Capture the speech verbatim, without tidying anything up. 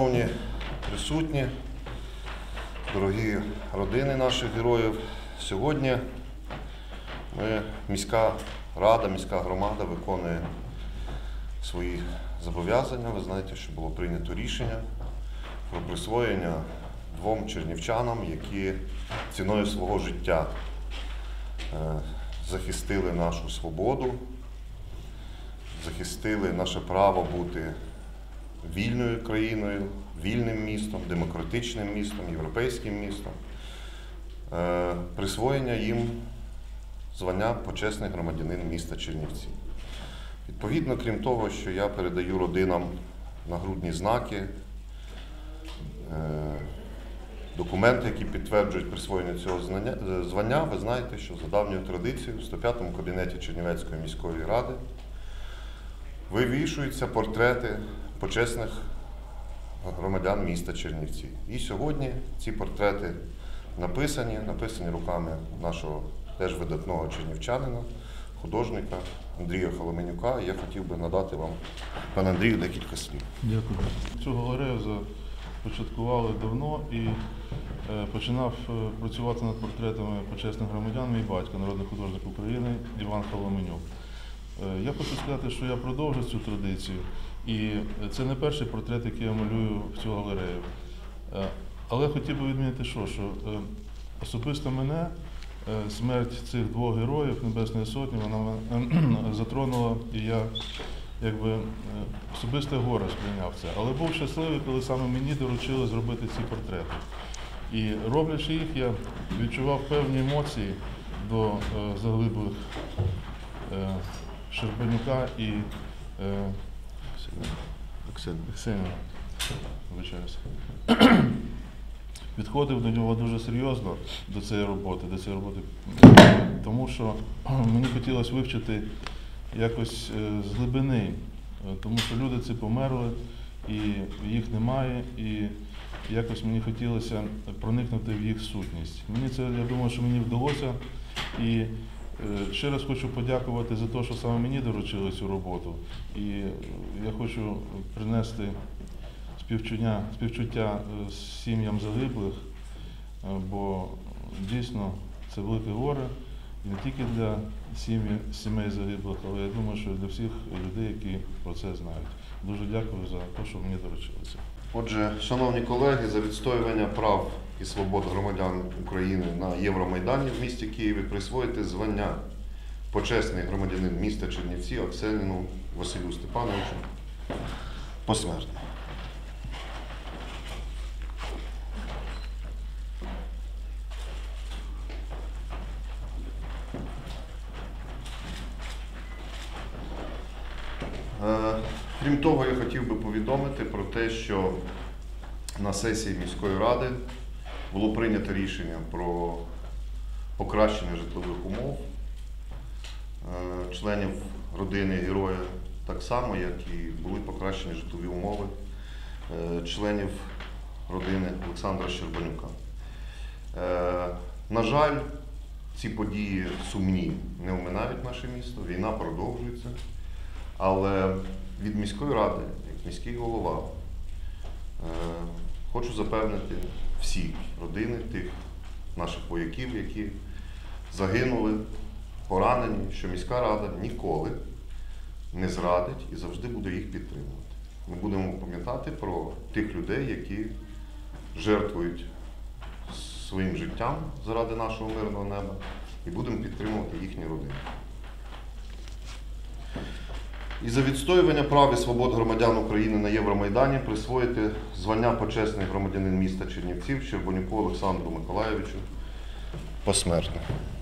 Шановні присутні, дорогі родини наших героїв, сьогодні ми, міська рада, міська громада виконує свої зобов'язання. Ви знаєте, що було прийнято рішення про присвоєння двом чернівчанам, які ціною свого життя захистили нашу свободу, захистили наше право бути вільною країною, вільним містом, демократичним містом, європейським містом. Присвоєння їм звання почесний громадянин міста Чернівці. Відповідно, крім того, що я передаю родинам нагрудні знаки, документи, які підтверджують присвоєння цього звання, ви знаєте, що за давньою традицією в сто п'ятому кабінеті Чернівецької міської ради вивішуються портрети почесних громадян міста Чернівці. І сьогодні ці портрети написані, написані руками нашого теж видатного чернівчанина, художника Андрія Холоменюка. Я хотів би надати вам, пане Андрію, декілька слів. Дякую. Цю галерею започаткували давно і е, починав працювати над портретами почесних громадян мій батько, народний художник України Іван Холоменюк. Е, я хочу сказати, що я продовжу цю традицію. І це не перший портрет, який я малюю в цю галерею. Е, але хотів би відмінити, що, що е, особисто мене смерть цих двох героїв Небесної Сотні, вона затронула, і я якби особисте горе сприйняв це. Але був щасливий, коли саме мені доручили зробити ці портрети. І роблячи їх, я відчував певні емоції до е, заглиблих е, Щербанюка і е, Ксенія. Вибачаюся. Підходив до нього дуже серйозно, до цієї роботи, до цієї роботи, тому що мені хотілося вивчити якось з глибини, тому що люди ці померли, і їх немає, і якось мені хотілося проникнути в їх сутність. Мені це, я думаю, що мені вдалося, і ще раз хочу подякувати за те, що саме мені доручили цю роботу, і я хочу принести співчуття, співчуття сім'ям загиблих, бо дійсно це велике горе не тільки для сім'ї, сімей загиблих, але я думаю, що для всіх людей, які про це знають. Дуже дякую за те, що мені доручили це. Отже, шановні колеги, за відстоювання прав і свобод громадян України на Євромайдані в місті Києві присвоїти звання почесний громадянин міста Чернівці Аксеніну Василю Степановичу посмертно. Крім того, я хотів би повідомити про те, що на сесії міської ради було прийнято рішення про покращення житлових умов членів родини героя, так само, як і були покращені житлові умови членів родини Олександра Щербанюка. На жаль, ці події сумні не оминають наше місто, війна продовжується. Але від міської ради, як міський голова, хочу запевнити всі родини тих наших вояків, які загинули, поранені, що міська рада ніколи не зрадить і завжди буде їх підтримувати. Ми будемо пам'ятати про тих людей, які жертвують своїм життям заради нашого мирного неба, і будемо підтримувати їхні родини. І за відстоювання прав і свобод громадян України на Євромайдані присвоїти звання почесний громадянин міста Чернівців Щербанюку Олександру Миколайовичу посмертно.